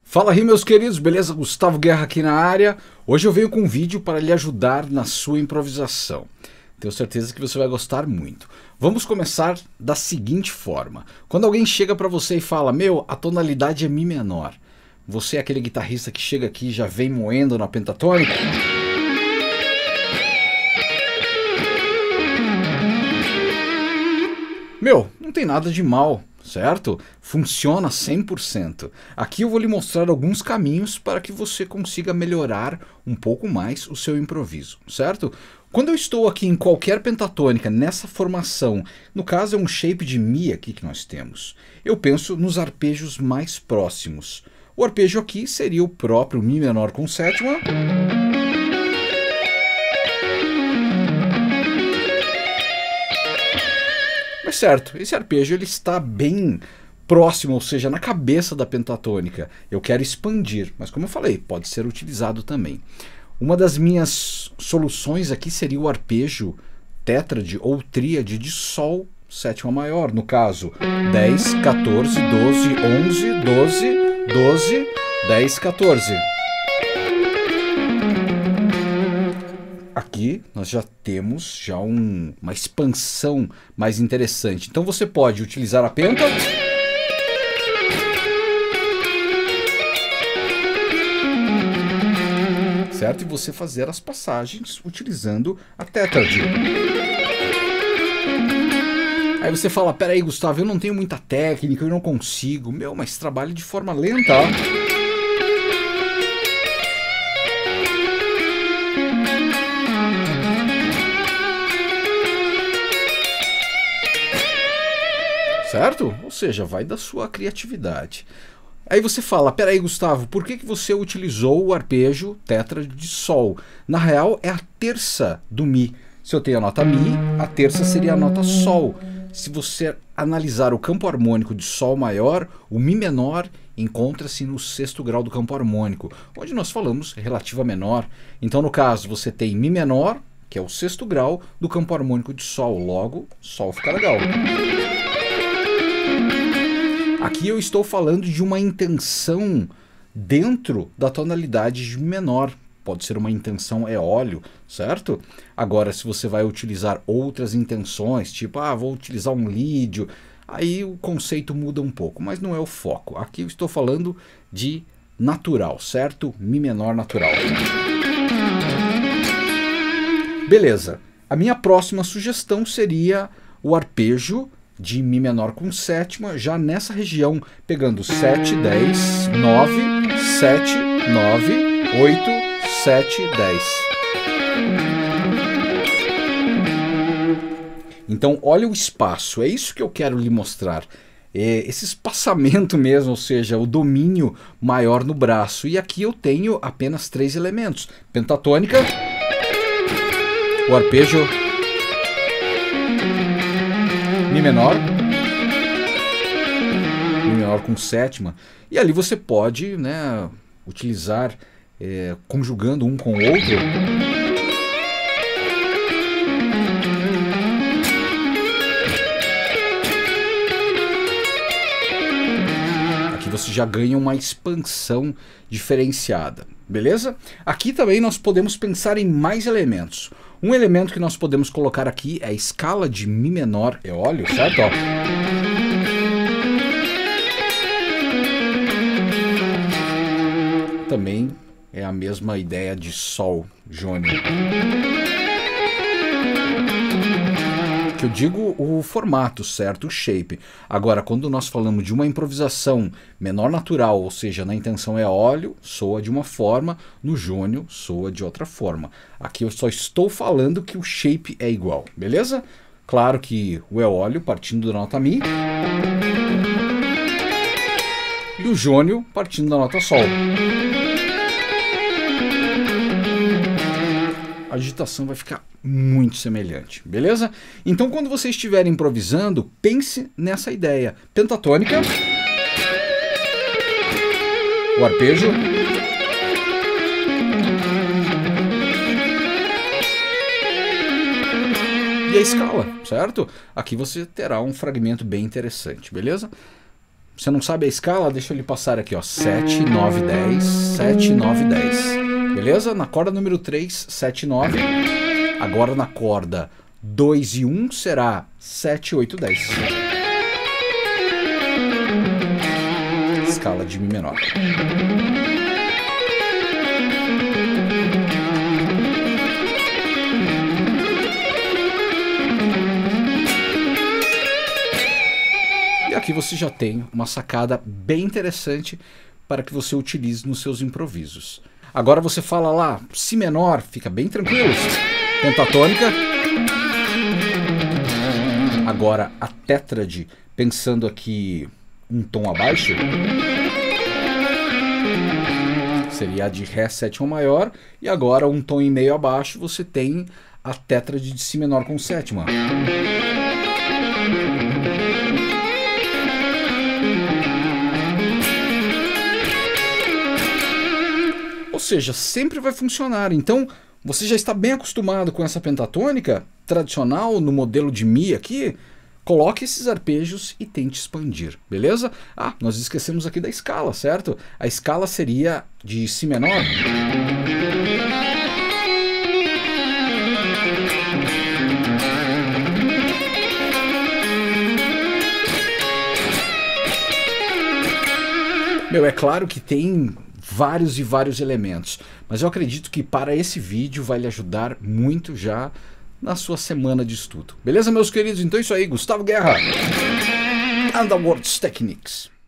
Fala aí, meus queridos, beleza? Gustavo Guerra aqui na área. Hoje eu venho com um vídeo para lhe ajudar na sua improvisação. Tenho certeza que você vai gostar muito. Vamos começar da seguinte forma. Quando alguém chega para você e fala, meu, a tonalidade é Mi menor. Você é aquele guitarrista que chega aqui e já vem moendo na pentatônica? Meu, não tem nada de mal, certo? Funciona 100%. Aqui eu vou lhe mostrar alguns caminhos para que você consiga melhorar um pouco mais o seu improviso, certo? Quando eu estou aqui em qualquer pentatônica, nessa formação, no caso é um shape de Mi aqui que nós temos, eu penso nos arpejos mais próximos. O arpejo aqui seria o próprio Mi menor com sétima. Mas certo, esse arpejo ele está bem próximo, ou seja, na cabeça da pentatônica. Eu quero expandir, mas como eu falei, pode ser utilizado também. Uma das minhas soluções aqui seria o arpejo tétrade ou tríade de Sol sétima maior, no caso 10, 14, 12, 11, 12, 12, 10, 14. Aqui nós já temos uma expansão mais interessante. Então você pode utilizar a penta, certo? E você fazer as passagens utilizando a tétrade. Aí você fala, peraí Gustavo, eu não tenho muita técnica, eu não consigo. Meu, mas trabalhe de forma lenta. Certo? Ou seja, vai da sua criatividade. Aí você fala, peraí Gustavo, por que você utilizou o arpejo tétrade de Sol? Na real é a terça do Mi. Se eu tenho a nota Mi, a terça seria a nota Sol. Se você analisar o campo harmônico de Sol maior, o Mi menor encontra-se no sexto grau do campo harmônico, onde nós falamos relativa menor. Então no caso você tem Mi menor, que é o sexto grau do campo harmônico de Sol, logo Sol fica legal. Aqui eu estou falando de uma intenção dentro da tonalidade de Mi menor. Pode ser uma intenção eólio, certo? Agora, se você vai utilizar outras intenções, tipo, vou utilizar um lídio, aí o conceito muda um pouco, mas não é o foco. Aqui eu estou falando de natural, certo? Mi menor natural. Beleza. A minha próxima sugestão seria o arpejo de Mi menor com sétima, já nessa região, pegando 7, 10, 9, 7, 9, 8, 7, 10. Então, olha o espaço, é isso que eu quero lhe mostrar. Esse espaçamento mesmo, ou seja, o domínio maior no braço. E aqui eu tenho apenas 3 elementos. Pentatônica, o arpejo Mi menor com sétima, e ali você pode, né, utilizar conjugando um com o outro. Aqui você já ganha uma expansão diferenciada, beleza? Aqui também nós podemos pensar em mais elementos. Um elemento que nós podemos colocar aqui é a escala de Mi menor eólio, certo? Ó. Também é a mesma ideia de Sol jônio. Que eu digo o formato, certo? O shape. Agora, quando nós falamos de uma improvisação menor natural, ou seja, na intenção eólio, soa de uma forma, no jônio soa de outra forma. Aqui eu só estou falando que o shape é igual, beleza? Claro que o eólio partindo da nota Mi e o jônio partindo da nota Sol. A digitação vai ficar muito semelhante, beleza? Então quando você estiver improvisando, pense nessa ideia. Pentatônica, o arpejo, e a escala, certo? Aqui você terá um fragmento bem interessante, beleza? Você não sabe a escala? Deixa eu lhe passar aqui, ó. 7, 9, 10, 7, 9, 10. Beleza? Na corda número 3, 7, 9. Agora na corda 2 e 1 será 7, 8, 10. Escala de Mi menor. E aqui você já tem uma sacada bem interessante para que você utilize nos seus improvisos. Agora você fala lá, Si menor, fica bem tranquilo. Pentatônica. Agora a tétrade, pensando aqui um tom abaixo, seria a de Ré sétima maior. E agora um tom e meio abaixo você tem a tétrade de Si menor com sétima. Ou seja, sempre vai funcionar. Então, você já está bem acostumado com essa pentatônica tradicional no modelo de Mi aqui. Coloque esses arpejos e tente expandir, beleza? Ah, nós esquecemos aqui da escala, certo? A escala seria de Si menor. Meu, é claro que tem vários e vários elementos, mas eu acredito que para esse vídeo vai lhe ajudar muito já na sua semana de estudo. Beleza, meus queridos? Então é isso aí, Gustavo Guerra, Underworld Techniques.